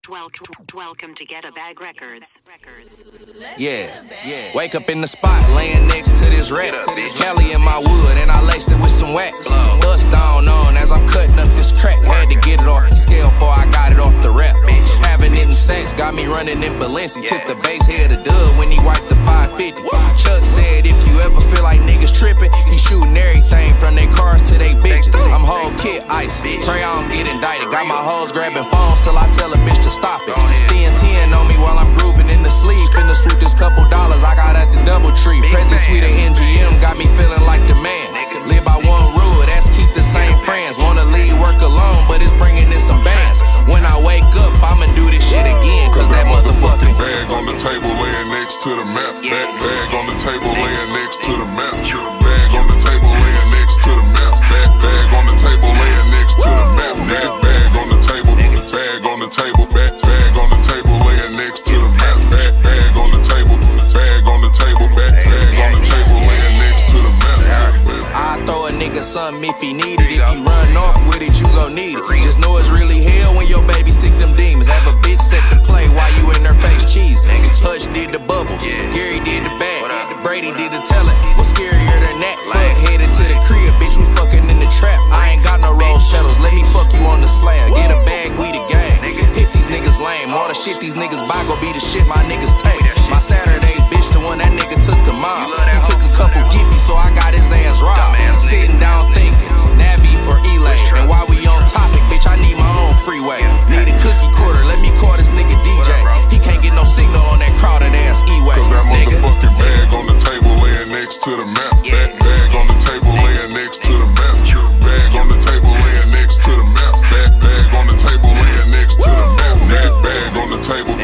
Welcome to Get a Bag Records. Yeah. Wake up in the spot, laying next to this rap. Cali in my wood, and I laced it with some wax. Bust down on as I'm cutting up this crack. Had to get it off the scale before I got it off the rap. Having it in sacks got me running in Balenci. Took the base head of Dub when he wiped the 550. Chuck said if you ever feel like niggas tripping, he shooting everything from their cars to they bitches. I'm whole kit ice, pray I don't get indicted. Got my hoes grabbing phones till I tell a bitch to stop it. Thin on me while I'm grooving in the sleep. Finna swoop this couple dollars I got at the DoubleTree. Present Suite of NGM got me feeling like the man. Live by one rule, that's keep the same friends. Wanna leave work alone, but it's bringing in some bands. When I wake up, I'ma do this shit again. Cause that motherfucking bag on the table laying next to the map. That bag on the table laying next to the map. Bag on the table laying next to the map. That bag on the table laying next to the map. That bag on the table, bag on the table, bag on the table laying next to the map. Bag on the table, bag on the table, bag on the table laying next to the map. I throw a nigga something if he need it. If you run off with it, you gon' need it. Just know it's really hell when your baby sick them demons. Have a bitch set to play while you in her face cheesing. Hush did the bubbles, Gary did the bag, Brady did the telling. What's scarier than that? Fuck headed to the crib, bitch, we fucking in the trap. I ain't got no rose petals, let me fuck you on the slab. Get a bag, we the gang. Hit these niggas lame, all the shit these niggas buy gon' be the shit my niggas take. My Saturday bitch, the one that nigga took to mom. He took a couple giffies, so I got his ass robbed. Sitting down thinking, Navi or Elaine. And while we on topic, bitch, I need my own freeway. Need a cookie quarter, let me call this nigga DJ. He can't get no signal on that crowded ass E-way. Cause that motherfucking bag on the table laying next to the map. That bag on the table laying next to the map. Bag on the table laying next to the map. That bag on the table laying next to the map. That bag on the table.